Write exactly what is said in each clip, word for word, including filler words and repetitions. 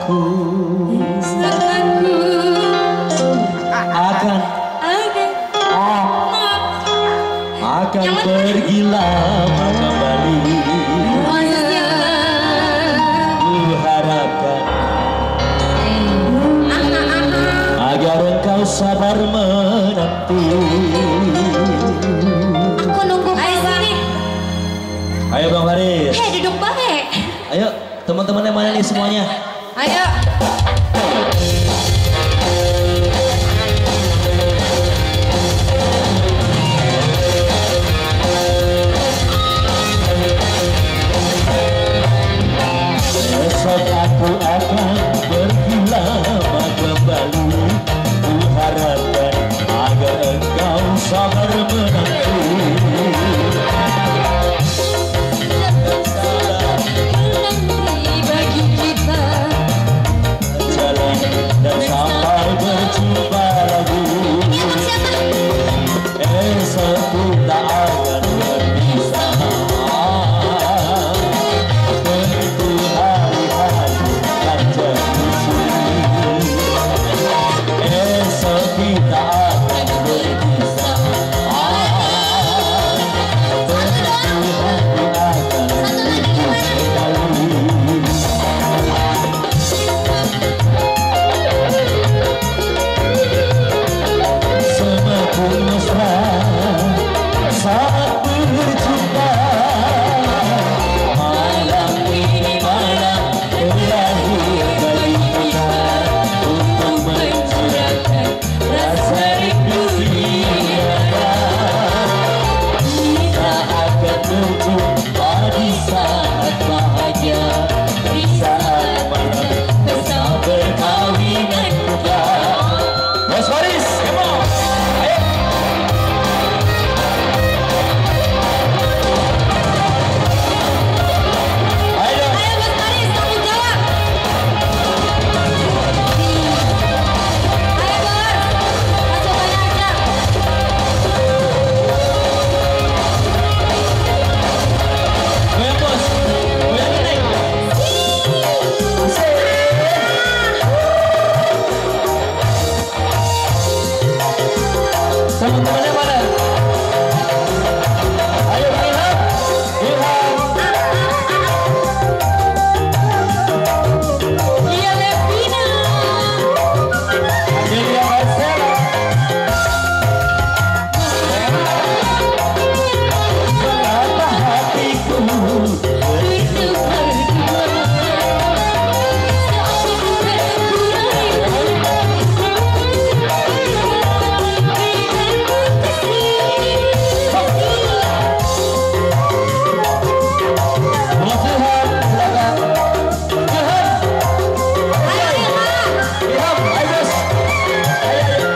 bersamaku. Bersamaku Akan akan akan pergi lama kembali. Ku harapkan agar engkau sabar menanti. Aku nunggu. Ayo sini. Ayo Bang Faris. Hei duduk baik. Ayo teman-teman yang mana nih semuanya? Ayo. Besok aku akan pergi lama kembali. Ku harapkan agar engkau sabar menanti. Nanti bagi kita Jalan dan sampai berjumpa lagi. Esok kita akan berpisah. Tentu hari-hari kan jadi sulit. Esok kita akan berpisah. Tentu hati akan rindu sekali. Semakin mesra saat berjumpa. Malam ini malam terakhir bagi kita untuk mencurahkan rasa rindu di dada. Kita akan berjumpa di saat bahagia, di saat malam pesta perkawinan kita. Mas Faris, come on! Ayo! Ayo! Ayo Mas Faris, tanggung jawab. Ayo Bos, masuk aja. Goyang bos, goyang naik. Asik. Teman-temannya mana? Ayo Ilham, Ilham. Iya Levina. Adelia Marcela. Mengapa hatiku Rindu berdua. Mas Ilham, silakan. Ilham, Ayo Ilham. Ilham, ayo bos. Ayo, ayo.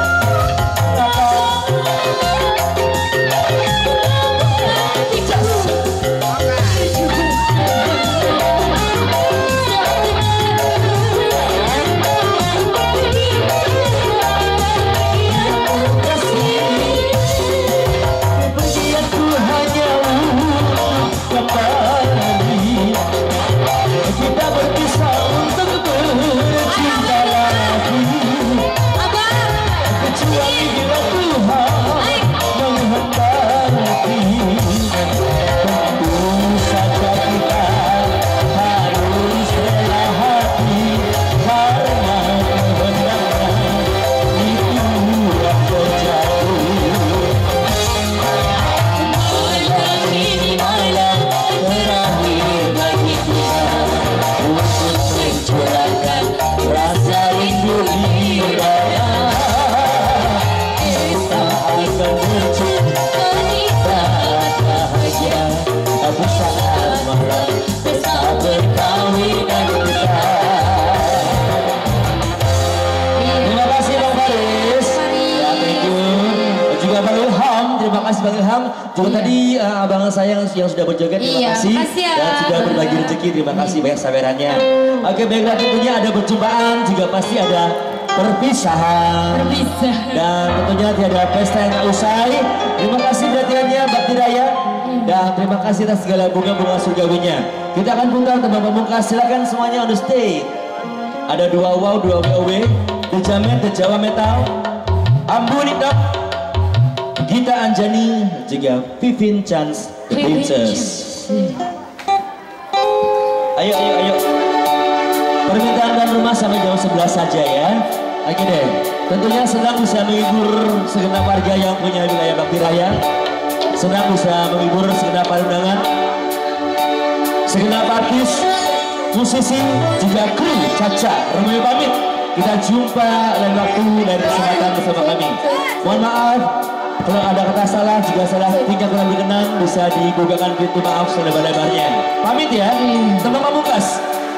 Kepergianku hanya untuk kembali. Kita berpisah untuk bercinta lagi. Kecuali bila Tuhan menghendaki. Tentu saja kita harus rela hati karena kehendaknya itu yang terjatuh. Malam ini malam terakhir bagi kita untuk mencurahkan rasa rindu di dada. Kita akan berjumpa di saat bahagia, di saat malam pesta perkawinan kita. Terima kasih Bang Faris. Ya, thank you. Dan juga Bang Ilham, terima kasih Bang Ilham. Juga tadi uh, abang saya yang, yang sudah berjoget, terima Iya, kasih. makasih ya. Dan sudah berbagi rezeki, terima kasih banyak sabarannya. Oke, baiklah, tentunya ada perjumpaan, juga pasti ada perpisahan. Perpisahan. Dan tentunya tiada pesta yang tak usai. Terima kasih perhatiannya Mbak Tiraya. Dan terima kasih atas segala bunga-bunga surgawinya. Kita akan putar teman pemungkas, silakan semuanya on the stage. Ada dua wow, dua W O W, The Jamet, The Jawa Metal, Ambuni Dok, Gita Anjani, juga Vivin Chance, The Princess. Ayo, ayo, ayo. Permintaan dan rumah sampai jam sebelas saja ya. Oke deh. Tentunya senang bisa menghibur segenap warga yang punya wilayah Bakti Raya. Senang bisa menghibur segenap undangan, segenap artis, musisi, juga kru Caca. Romeo pamit. Kita jumpa lain waktu dan kesempatan bersama kami. Mohon maaf kalau ada kata salah, juga salah tingkah kurang berkenan, bisa dibukakan pintu maaf selebar-lebarnya. Pamit ya, teman Pamungkas.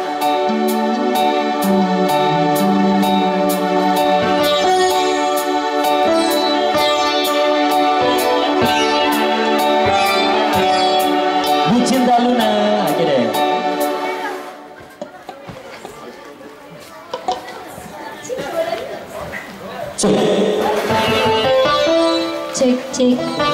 Bu Cinta Luna, oke deh. Cek cek.